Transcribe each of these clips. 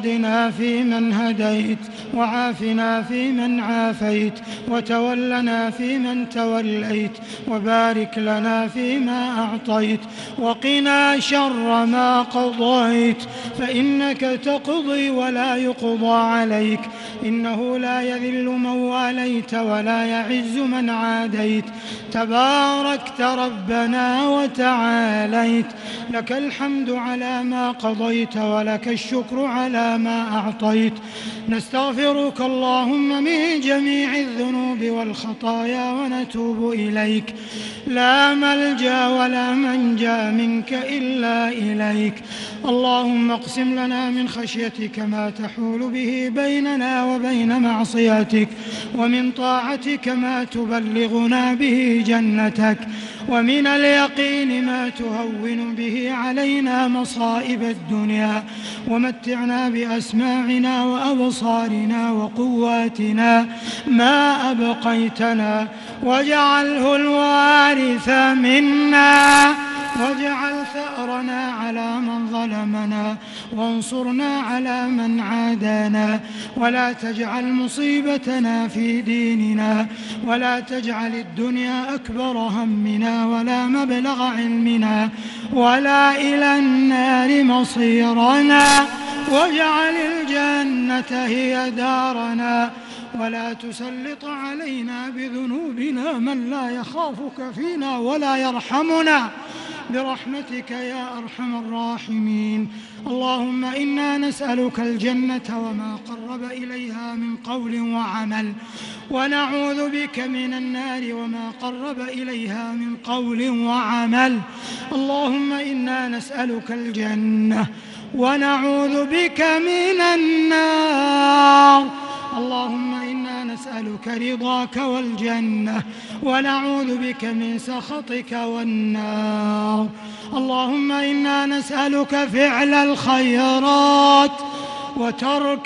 واهدنا فيمن هديت، وعافنا فيمن عافيت، وتولنا فيمن توليت، وبارك لنا فيما أعطيت، وقنا شر ما قضيت، فإنك تقضي ولا يقضى عليك، إنه لا يذل من واليت ولا يعز من عاديت، تباركت ربنا وتعاليت، لك الحمد على ما قضيت ولك الشكر على ما أعطيت. نستغفرك اللهم من جميع الذنوب والخطايا ونتوب إليك، لا ملجأ ولا منجا منك إلا إليك. اللهم اقسم لنا من خشيتك ما تحول به بيننا وبين معصيتك، ومن طاعتك ما تبلغنا به جنتك، ومن اليقين ما تهون به علينا مصائب الدنيا، ومتعنا بأسماعنا وأبصارنا وقواتنا ما أبقيتنا، واجعله الوارث منا، واجعل ثأرنا على من ظلمنا، وانصرنا على من عادانا، ولا تجعل مصيبتنا في ديننا، ولا تجعل الدنيا أكبر همنا ولا مبلغ علمنا ولا إلى النار مصيرنا، واجعل الجنة هي دارنا، ولا تسلط علينا بذنوبنا من لا يخافك فينا ولا يرحمنا، برحمتك يا أرحم الراحمين. اللهم إنا نسألك الجنة وما قرب إليها من قول وعمل، ونعوذ بك من النار وما قرب إليها من قول وعمل. اللهم إنا نسألك الجنة ونعوذ بك من النار. اللهم إنا نسألك رضاك والجنة، ونعوذ بك من سخطك والنار. اللهم إنا نسألك فعل الخيرات، وترك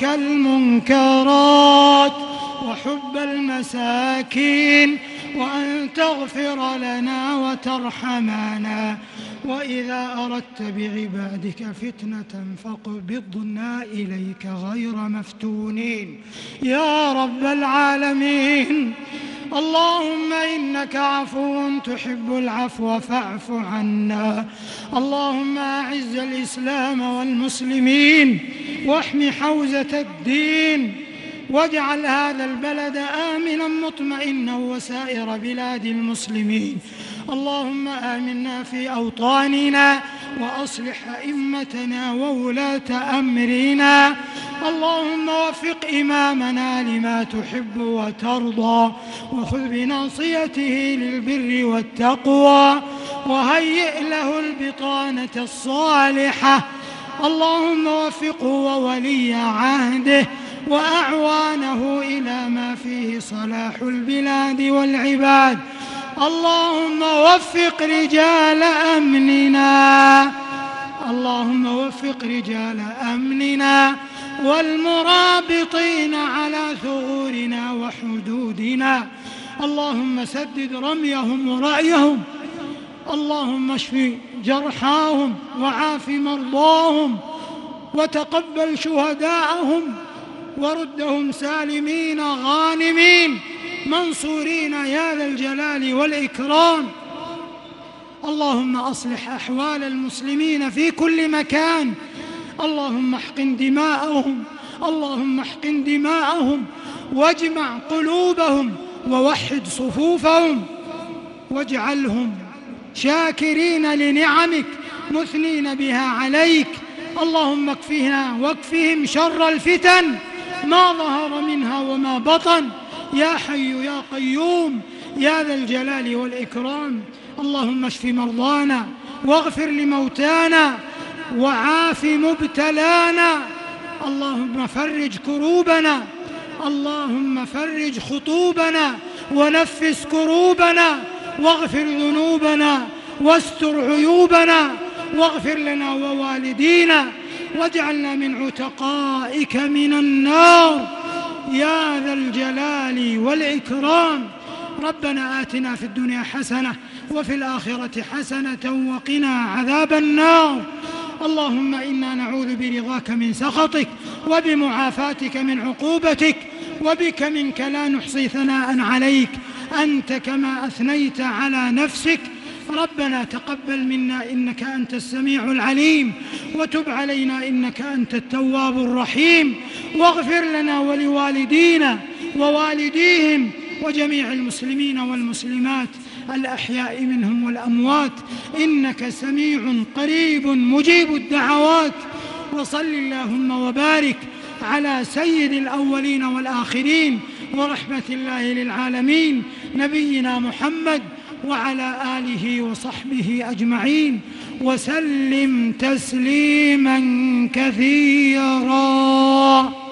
المنكرات، وحب المساكين، وأن تغفر لنا وترحمنا، وإذا أردت بعبادك فتنة فاقبضنا إليك غير مفتونين يا رب العالمين. اللهم إنك عفو تحب العفو فاعف عنا. اللهم أعز الإسلام والمسلمين، واحم حوزة الدين، واجعل هذا البلد آمنا مطمئنا وسائر بلاد المسلمين. اللهم آمنا في أوطاننا، وأصلح أئمتنا وولاة أمرنا. اللهم وفق إمامنا لما تحب وترضى، وخذ بناصيته للبر والتقوى، وهيئ له البطانة الصالحة. اللهم وفقه وولي عهده وأعوانه إلى ما فيه صلاح البلاد والعباد. اللهم وفق رجال أمننا، اللهم وفق رجال أمننا والمرابطين على ثغورنا وحدودنا. اللهم سدد رميهم ورأيهم. اللهم اشف جرحاهم وعاف مرضاهم، وتقبل شهداءهم، وردهم سالمين غانمين منصورين يا ذا الجلال والإكرام. اللهم أصلح أحوال المسلمين في كل مكان. اللهم احقن دماءهم، اللهم احقن دماءهم، واجمع قلوبهم، ووحد صفوفهم، واجعلهم شاكرين لنعمك مثنين بها عليك. اللهم اكفنا واكفهم شر الفتن ما ظهر منها وما بطن، يا حي يا قيوم يا ذا الجلال والإكرام. اللهم اشف مرضانا، واغفر لموتانا، وعاف مبتلانا. اللهم فرج كروبنا، اللهم فرج خطوبنا، ونفس كروبنا، واغفر ذنوبنا، واستر عيوبنا، واغفر لنا ووالدينا، واجعلنا من عتقائك من النار يا ذا الجلال والإكرام. ربنا آتنا في الدنيا حسنة، وفي الآخرة حسنة، وقنا عذاب النار. اللهم إنا نعوذ برضاك من سخطك وبمعافاتك من عقوبتك، وبك منك لا نحصي ثناء عليك أنت كما أثنيت على نفسك. ربنا تقبل منا إنك أنت السميع العليم، وتب علينا إنك أنت التواب الرحيم، واغفر لنا ولوالدينا ووالديهم وجميع المسلمين والمسلمات الأحياء منهم والأموات، إنك سميع قريب مجيب الدعوات. وصل اللهم وبارك على سيد الأولين والآخرين ورحمة الله للعالمين نبينا محمد وعلى آله وصحبه أجمعين، وسلم تسليما كثيرا.